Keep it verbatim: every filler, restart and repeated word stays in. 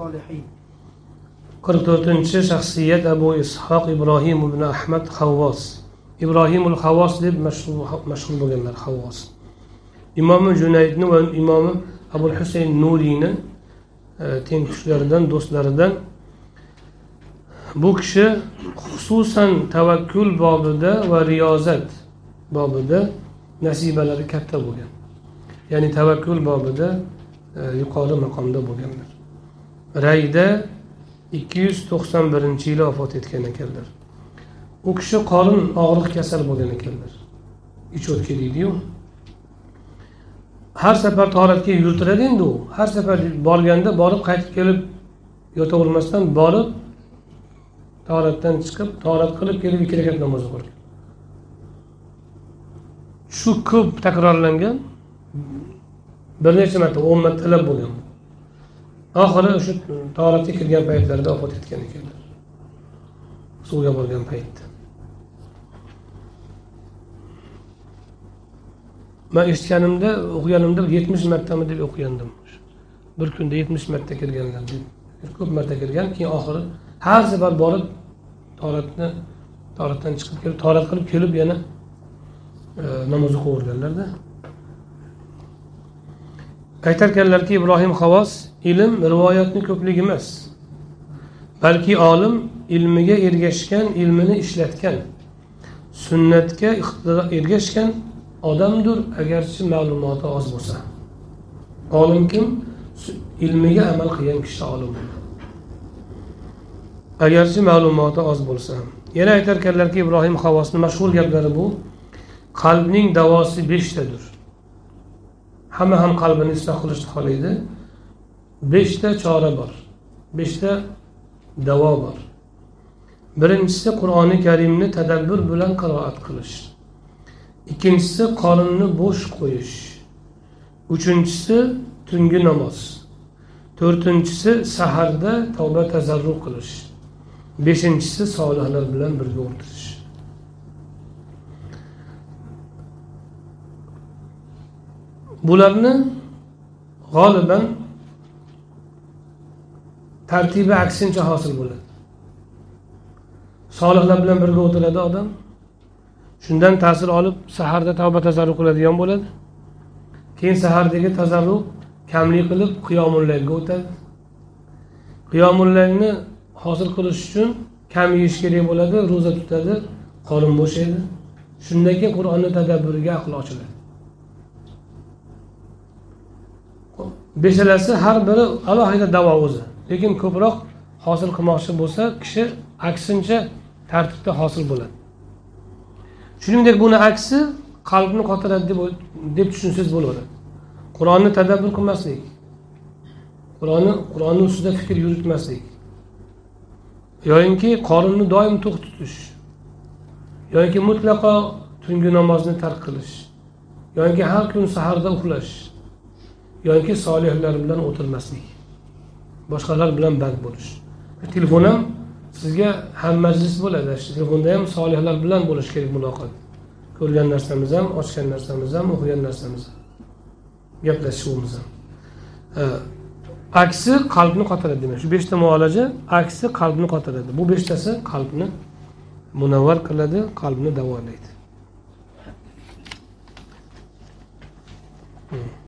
الصالحين. qirq to'rtinchi shaxsiyat Abu Ishoq Ibrohim ibn Ahmad Havvos. Ibrohimul Havvos deb mashhur bo'lganlar. Havvos. Imom Junaydni va Imom Abul Husayn Nuriyni teng tushlaridan, do'stlaridan. Bu kishi xususan tavakkul bobida va riyozat bobida nasibalari katta bo'lgan. Ya'ni tavakkul bobida yuqori maqomda bo'lganlar. Rayda ikki yuz to'qson birinchi yili vafot etgan ekanlar. U kishi qorin og'riq kasal bo'lgan ekanlar. Ich o'tki deydi-yu. Har safar tahoratga yurtiradi endi u. Har safar borganda borib qaytib kelib yotavermasdan borib tahoratdan chiqib, tahorat qilib kelib ikki rakat namoz o'qirdi. Shu ko'p takrorlangan, bir necha marta, o'n martalab bo'lgan. Oxiri o'sha tahoratga kirgan paytlarida vafot etgan ekanlar. Suvga borgan paytda. Men eshitganimda, o'qiganimda yetmish martami deb o'qigandim. Bir kunda yetmish marta kirganlar deb. Ko'p marta kirgan, keyin oxiri har safar borib tahoratni tahoratdan chiqib kelib, tahorat qilib kelib yana e, namoz o'qiyorganlar-da. Aytarkanlarki, Ibrohim Havvos ilm rivoyatni ko'pligi emas, balki olim ilmiga ergashgan, ilmini ishlatgan, sunnatga ergashgan odamdir, agarchi ma'lumoti oz bo'lsa. Olim kim? Ilmiga amal qilgan kishi olim. Agarchi ma'lumoti oz bo'lsa. Yana aytarkanlarki, Ibrohim Havvosning mashhur gaplari bu: qalbning davosi beshtadir. Hamma ham qalbini isloh qilishni xohlaydi. beshta chora bor. beshta davo bor. Birinchisi Qur'oni Karimni tadabbur bilan qiroat qilish. Ikkinchisi qorinni bo'sh qo'yish. Uchinchisi tungi namoz. To'rtinchisi saharda tavba tazarru qilish. Beshinchisi solihlar bilan birga o'tirish. Bularni g'oliban tartibi aksincha hosil bo'ladi. Solihlar bilan birga o'tiradi odam. Shundan ta'sir olib saharda tavba tazarru qiladigan bo'ladi. Keyin sahardagi tazarru kamlik qilib qiyomul laylga o'tadi. Qiyomul laylni hosil qilish uchun kam yeyish kerak bo'ladi, roza tutadi, qorin bo'shaydi. Shundan keyin Qur'onni tadabburiga aql ochiladi. Beshalasi har biri alohida davo o'zi. Lekin ko'proq hosil qilmoqchi bo'lsa, kishi aksincha tartibda hosil bo'ladi. Shuningdek, buni aksi qalbni qotiradi deb deb tushunsangiz bo'laveradi. Qur'onni tadabbur qilmaslik, Qur'onni Qur'onning ustida fikr yuritmaslik, yo'inki qorinni doim to'q tutish, yo'inki mutlaqo tungi namozni tark qilish, yo'inki har kun saharda uxlash, yo'inki solihlar bilan o'tirmaslik, boshqalar bilan band bo'lish. Telefon ham sizga ham majlis bo'ladi. Telefonda ham solihlar bilan bo'lish kerak muloqot. Ko'rgan narsamiz ham, ochgan narsamiz ham, o'qigan narsamiz ham, gaplashishimiz ham. Aksi qalbni qotiradi demak. Shu beshta muolaja aksi qalbni qotiradi. Bu beshtasi qalbni munavvar qiladi, qalbni davolaydi.